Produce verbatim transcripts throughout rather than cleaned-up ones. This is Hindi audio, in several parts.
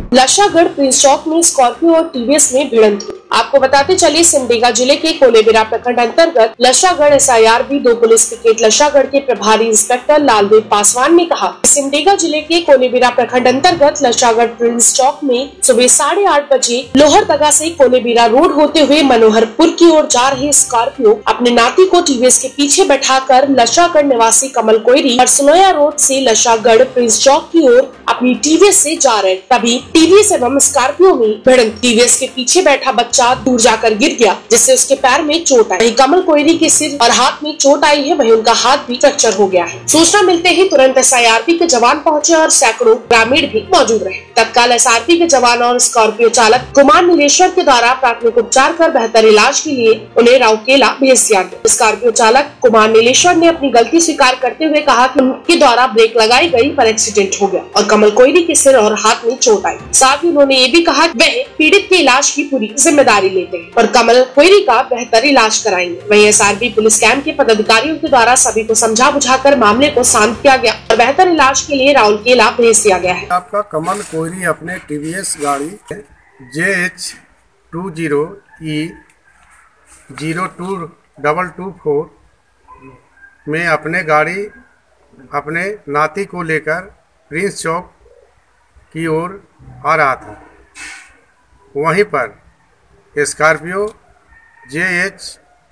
लशागढ़ प्रिंस चौक में स्कॉर्पियो और टीवीएस में भिड़ंत हुई। आपको बताते चले सिमडेगा जिले के कोलेबिरा प्रखंड अंतर्गत Lashagarh S I R B दो पुलिस पिकेट लशागढ़ के प्रभारी इंस्पेक्टर लालदेव पासवान ने कहा, सिमडेगा जिले के कोलेबिरा प्रखंड अंतर्गत लशागढ़ प्रिंस चौक में सुबह साढ़े आठ बजे लोहरदगा से कोलेबिरा रोड होते हुए मनोहरपुर की ओर जा रहे स्कॉर्पियो अपने नाती को टीवीएस के पीछे बैठाकर लशागढ़ निवासी कमल कोयरी और सुनोया रोड से लशागढ़ प्रिंस चौक की ओर अपनी टीवीएस से जा रहे, तभी टीवीएस एवं स्कॉर्पियो में भिड़ंत। टीवीएस के पीछे बैठा बच्चा दूर जाकर गिर गया, जिससे उसके पैर में चोट आई। वहीं कमल कोयरी के सिर और हाथ में चोट आई है, वहीं उनका हाथ भी फ्रैक्चर हो गया है। सूचना मिलते ही तुरंत एस आई आर बी के जवान पहुंचे और सैकड़ों ग्रामीण भी मौजूद रहे। तत्काल एस आर बी के जवान और स्कॉर्पियो चालक कुमार नीलेश्वर के द्वारा प्राथमिक उपचार कर बेहतर इलाज के लिए उन्हें राउरकेला भेज दिया गया। स्कॉर्पियो चालक कुमार नीलेश्वर ने अपनी गलती स्वीकार करते हुए कहा कि उनके द्वारा ब्रेक लगाई गई पर एक्सीडेंट हो गया और कमल कोयरी के सिर और हाथ में चोट आई। साथ ही उन्होंने ये भी कहा कि वह पीड़ित के इलाज की पूरी जिम्मेदारी लेते हैं और कमल कोयरी का बेहतर इलाज कराएंगे। वहीं S R B police camp के पदाधिकारियों के द्वारा सभी को समझा बुझाकर मामले को शांत किया गया और बेहतर इलाज के लिए राउरकेला भेज दिया गया है। आपका कमल कोयरी अपने टीवीएस गाड़ी J H two zero E zero two double two four में अपने गाड़ी अपने नाती को लेकर प्रिंस चौक की ओर आ रहा था। वहीं पर Scorpio J H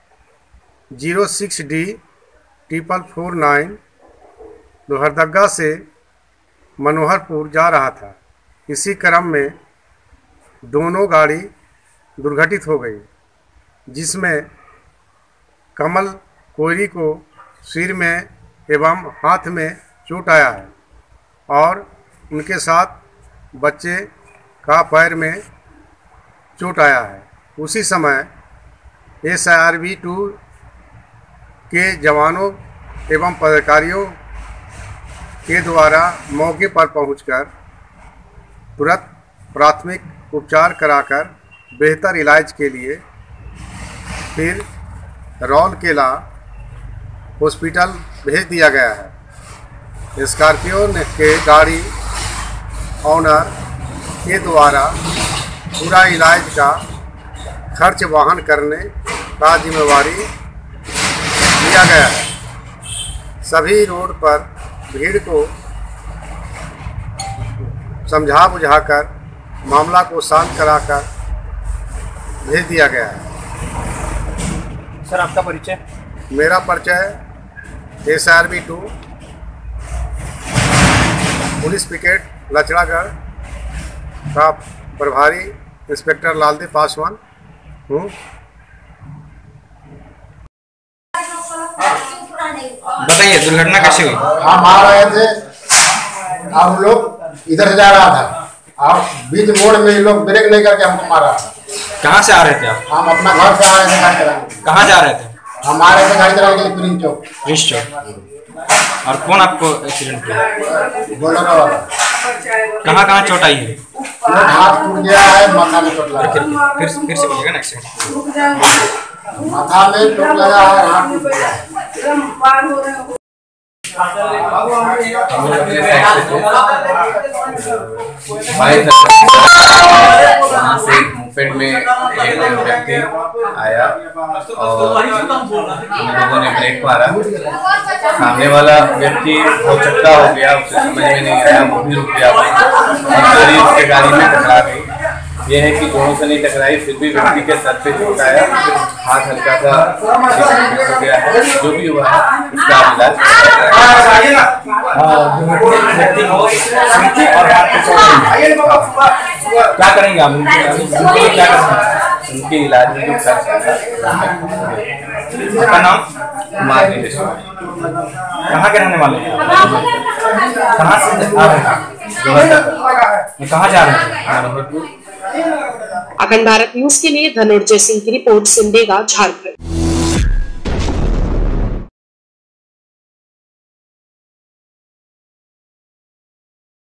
zero six D triple four nine Lohardaga से मनोहरपुर जा रहा था। इसी क्रम में दोनों गाड़ी दुर्घटित हो गई, जिसमें कमल कोयरी को सिर में एवं हाथ में चोट आया है और उनके साथ बच्चे का पैर में चोट आया है। उसी समय S I R B two के जवानों एवं पदाधिकारियों के द्वारा मौके पर पहुंचकर तुरंत प्राथमिक उपचार कराकर बेहतर इलाज के लिए फिर राउरकेला हॉस्पिटल भेज दिया गया है। स्कॉर्पियो के गाड़ी ऑनर के द्वारा पूरा इलाज का खर्च वहन करने का जिम्मेवारी लिया गया है। सभी रोड पर भीड़ को समझा बुझाकर मामला को शांत कराकर भेज दिया गया है। सर, आपका परिचय? मेरा परिचय S R B two police picket Lachragarh का प्रभारी इंस्पेक्टर लालदेव पासवान हूँ। बताइए, दुर्घटना कैसे हुई? हम आ रहे थे, हम लोग इधर से जा रहा था और बीच मोड़ में ये लोग ब्रेक नहीं करके हमको मारा। कहाँ से आ रहे थे आप? हम अपना घर से आ रहे थे गाड़ी चलाने। कहाँ जा रहे थे? हम आ रहे थे गाड़ी चलाने के लिए प्रिंस चौक। प्रिंस चौक। और कौन आपको एक्सीडेंट किया? बोलेरो वाला। कहाँ कहाँ चोट आई है? हाथ टूट गया है, माथा में चोट लगा। फिर फिर से बोलिएगा ना। एक्सीडेंट माथा में चोट लगा है, हाथ टूट गया है। वहाँ से मुफेड में एक व्यक्ति आया और हम लोगों ने ब्रेक मारा। सामने वाला व्यक्ति हो चक्का हो गया, उसे समझ में नहीं आया, वो भी रुक गया और गाड़ी उसके गाड़ी में टकरा गई। ये है कि दोनों से नहीं टकराई, फिर भी व्यक्ति के सर पे चोट आया, हाथ हल्का सा हो गया है। जो भी हुआ है उसका इलाज क्या करेंगे आप? क्या करेंगे? उनके इलाज में जो खर्च आपका नाम? कुमार नीलेश्वर। कहाँ के रहने वाले हैं? कहाँ से आ रहे हैं? कहाँ जा रहे हैं? अखंड भारत न्यूज के लिए धनुर्जय सिंह की रिपोर्ट, सिमडेगा, झारखंड।